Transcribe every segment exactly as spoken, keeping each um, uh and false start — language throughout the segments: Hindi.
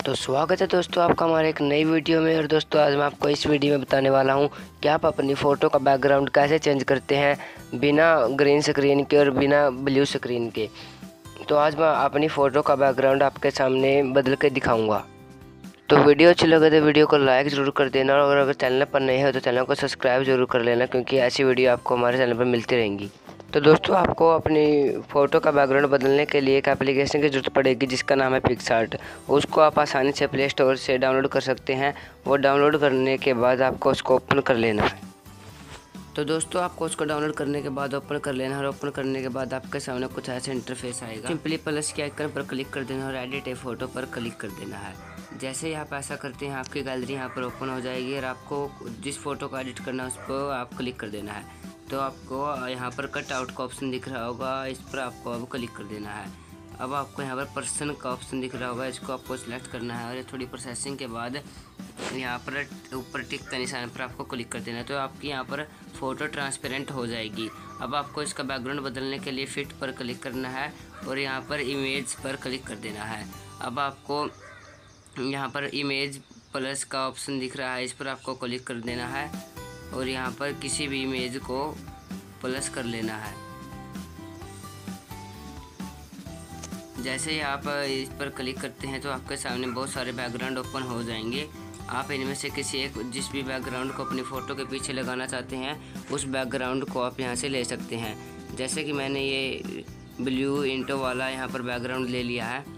तो स्वागत है दोस्तों आपका हमारे एक नई वीडियो में। और दोस्तों आज मैं आपको इस वीडियो में बताने वाला हूं कि आप अपनी फ़ोटो का बैकग्राउंड कैसे चेंज करते हैं बिना ग्रीन स्क्रीन के और बिना ब्लू स्क्रीन के। तो आज मैं अपनी फ़ोटो का बैकग्राउंड आपके सामने बदल के दिखाऊंगा। तो वीडियो अच्छी लगे तो वीडियो को लाइक ज़रूर कर देना, और अगर चैनल पर नए हो तो चैनल को सब्सक्राइब ज़रूर कर लेना, क्योंकि ऐसी वीडियो आपको हमारे चैनल पर मिलती रहेंगी। तो दोस्तों आपको अपनी फ़ोटो का बैकग्राउंड बदलने के लिए एक एप्लीकेशन की ज़रूरत पड़ेगी जिसका नाम है पिक्सआर्ट। उसको आप आसानी से प्ले स्टोर से डाउनलोड कर सकते हैं। वो डाउनलोड करने के बाद आपको उसको ओपन कर लेना है। तो दोस्तों आपको उसको डाउनलोड करने के बाद ओपन कर लेना है, और ओपन करने के बाद आपके सामने कुछ ऐसा इंटरफेस आएगा। सिंपली प्लस के आइकन पर क्लिक कर देना और एडिट ए फ़ोटो पर क्लिक कर देना है। जैसे ही आप ऐसा करते हैं आपकी गैलरी यहाँ पर ओपन हो जाएगी, और आपको जिस फ़ोटो को एडिट करना है उस पर आप क्लिक कर देना है। तो आपको यहाँ पर कट आउट का ऑप्शन दिख रहा होगा, इस पर आपको अब क्लिक कर देना है। अब आपको यहाँ पर पर्सन का ऑप्शन दिख रहा होगा, इसको आपको सिलेक्ट करना है, और ये थोड़ी प्रोसेसिंग के बाद यहाँ पर ऊपर टिक का निशान पर आपको क्लिक कर देना है। तो आपकी यहाँ पर फ़ोटो ट्रांसपेरेंट हो जाएगी। अब आपको इसका बैकग्राउंड बदलने के लिए फिट पर क्लिक करना है, और यहाँ पर इमेज पर क्लिक कर देना है। अब आपको यहाँ पर इमेज प्लस का ऑप्शन दिख रहा है, इस पर आपको क्लिक कर देना है, और यहाँ पर किसी भी इमेज को प्लस कर लेना है। जैसे ही आप इस पर क्लिक करते हैं तो आपके सामने बहुत सारे बैकग्राउंड ओपन हो जाएंगे। आप इनमें से किसी एक जिस भी बैकग्राउंड को अपनी फ़ोटो के पीछे लगाना चाहते हैं उस बैकग्राउंड को आप यहाँ से ले सकते हैं। जैसे कि मैंने ये ब्लू इंटो वाला यहाँ पर बैकग्राउंड ले लिया है,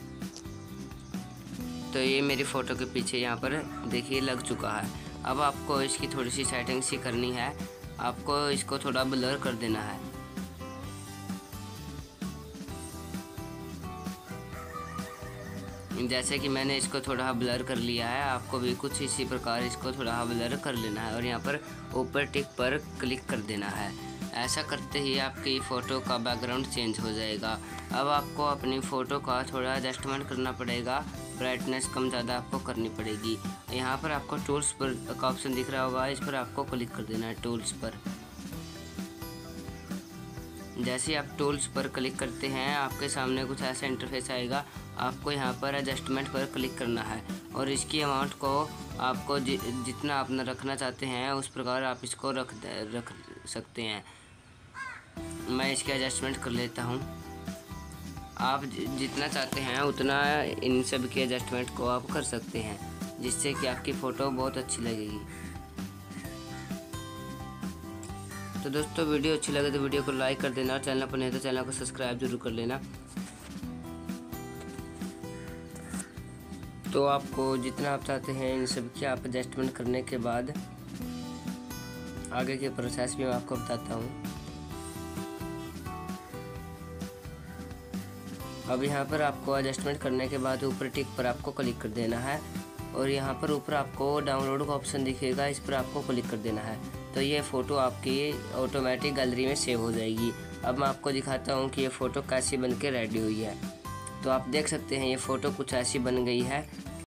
तो ये मेरी फ़ोटो के पीछे यहाँ पर देखिए लग चुका है। अब आपको इसकी थोड़ी सी सेटिंग सी करनी है, आपको इसको थोड़ा ब्लर कर देना है। जैसे कि मैंने इसको थोड़ा ब्लर कर लिया है, आपको भी कुछ इसी प्रकार इसको थोड़ा ब्लर कर लेना है, और यहाँ पर ऊपर टिक पर क्लिक कर देना है। ऐसा करते ही आपकी फ़ोटो का बैकग्राउंड चेंज हो जाएगा। अब आपको अपनी फ़ोटो का थोड़ा एडजस्टमेंट करना पड़ेगा, ब्राइटनेस कम ज़्यादा आपको करनी पड़ेगी। यहाँ पर आपको टूल्स पर का ऑप्शन दिख रहा होगा, इस पर आपको क्लिक कर देना है टूल्स पर। जैसे ही आप टूल्स पर क्लिक करते हैं आपके सामने कुछ ऐसा इंटरफेस आएगा। आपको यहाँ पर एडजस्टमेंट पर क्लिक करना है, और इसकी अमाउंट को आपको जि, जितना आप रखना चाहते हैं उस प्रकार आप इसको रख रख सकते हैं। मैं इसके एडजस्टमेंट कर लेता हूँ। आप जितना चाहते हैं उतना इन सब के एडजस्टमेंट को आप कर सकते हैं, जिससे कि आपकी फ़ोटो बहुत अच्छी लगेगी। तो दोस्तों वीडियो अच्छी लगे तो वीडियो को लाइक कर देना, और चैनल पर नहीं तो चैनल को सब्सक्राइब जरूर कर लेना। तो आपको जितना आप चाहते हैं इन सब की आप एडजस्टमेंट करने के बाद आगे के प्रोसेस भी मैं आपको बताता हूँ। अब यहाँ पर आपको एडजस्टमेंट करने के बाद ऊपर टिक पर आपको क्लिक कर देना है, और यहाँ पर ऊपर आपको डाउनलोड का ऑप्शन दिखेगा, इस पर आपको क्लिक कर देना है। तो ये फ़ोटो आपकी ऑटोमेटिक गैलरी में सेव हो जाएगी। अब मैं आपको दिखाता हूँ कि ये फ़ोटो कैसी बन के रेडी हुई है। तो आप देख सकते हैं ये फ़ोटो कुछ ऐसी बन गई है।